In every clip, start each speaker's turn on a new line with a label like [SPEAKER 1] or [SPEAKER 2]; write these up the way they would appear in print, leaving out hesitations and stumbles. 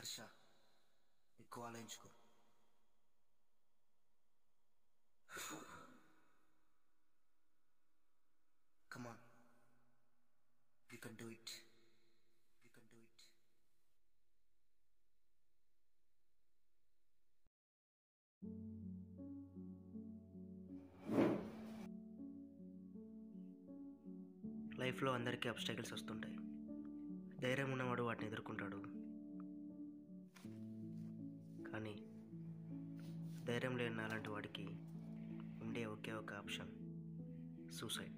[SPEAKER 1] హర్ష, ఎక్కువ ఆలోచించుకో. Come on, you can do it. You can do it. లైఫ్లో అందరికీ అబ్స్టాకిల్స్ వస్తుంటాయి. ధైర్యం ఉన్నవాడు వాటిని ఎదుర్కొంటాడు. కానీ ధైర్యం లేని అలాంటి వాడికి ఉండే ఒకే ఒక ఆప్షన్ సూసైడ్.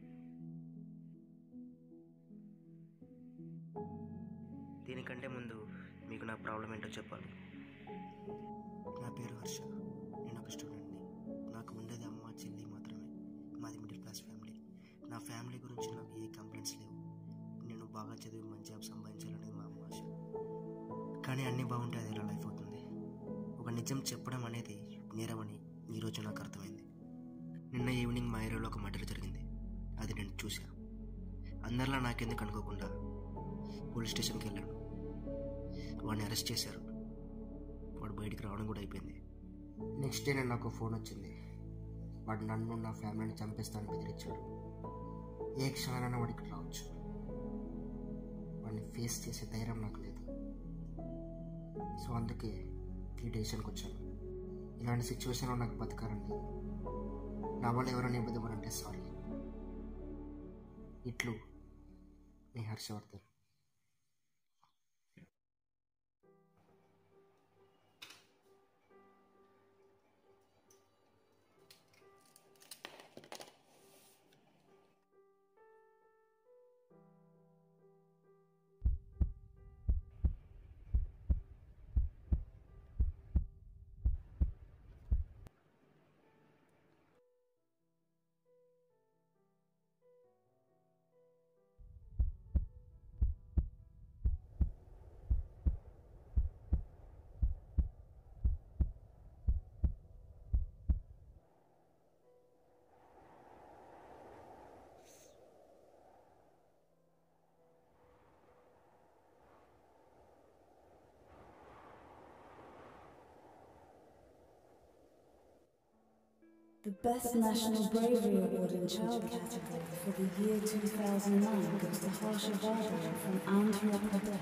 [SPEAKER 1] దీనికంటే ముందు మీకు నా ప్రాబ్లం ఏంటో చెప్పాలి. నా పేరు హర్ష, నేను ఒక స్టూడెంట్ని. నాకు ఉండేది అమ్మ చెల్లి మాత్రమే. మాది మిడిల్ క్లాస్ ఫ్యామిలీ. నా ఫ్యామిలీ గురించి నాకు ఏ కంప్లైంట్స్ లేవు. నేను బాగా చదివి మంచి జాబ్ సంపాదించాలనేది మా అమ్మ ఆశ. కానీ అన్నీ బాగుంటే అది ఎలా లైఫ్ అవుతుంది? ఒక నిజం చెప్పడం అనేది నేరమని ఈరోజు నాకు అర్థమైంది. నిన్న ఈవినింగ్ మా ఏరియాలో ఒక మర్డర్ జరిగింది. అది నేను చూసా. అందరిలా నాకెందుకు అనుకోకుండా పోలీస్ స్టేషన్కి వెళ్ళాను. వాడిని అరెస్ట్ చేశారు. వాడు బయటికి రావడం కూడా అయిపోయింది. నెక్స్ట్ డే నేను నాకు ఫోన్ వచ్చింది. వాడు నన్ను నా ఫ్యామిలీని చంపేస్తానని బెదిరించాడు. ఏ క్షణాలైనా వాడికి రావచ్చు. వాడిని ఫేస్ చేసే ధైర్యం నాకు లేదు. సో అందుకే ఈ డెసిషన్కి వచ్చాను. ఇలాంటి సిచ్యువేషన్లో నాకు బతకాలండి. నా వల్ల ఎవరైనా ఇబ్బంది పడంటే సారీ. ఇట్లు మీ Harshavardhan.
[SPEAKER 2] The Best National Bravery Award in Child category for the year 2009 goes to Shortfilm Bravery from Undertow.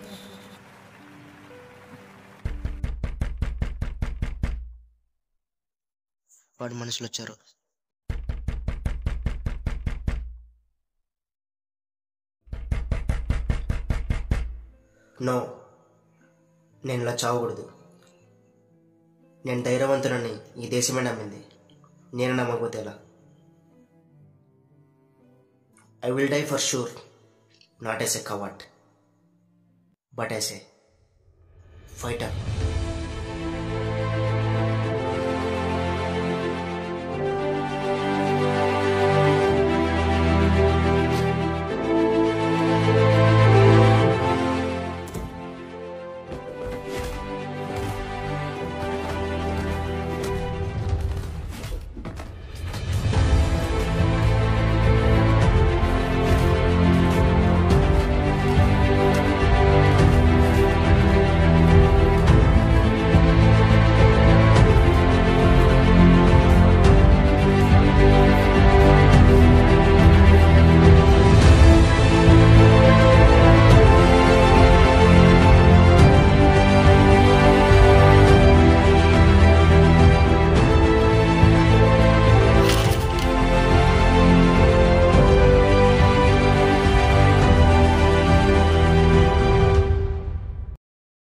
[SPEAKER 1] వాడు మనుషులు వచ్చారు. నో, నేను ఇలా చావకూడదు. నేను ధైర్యవంతులని ఈ దేశమే నమ్మింది. నేను నమ్మకపోతే ఎలా? I will die for sure, not as a coward, but as a fighter.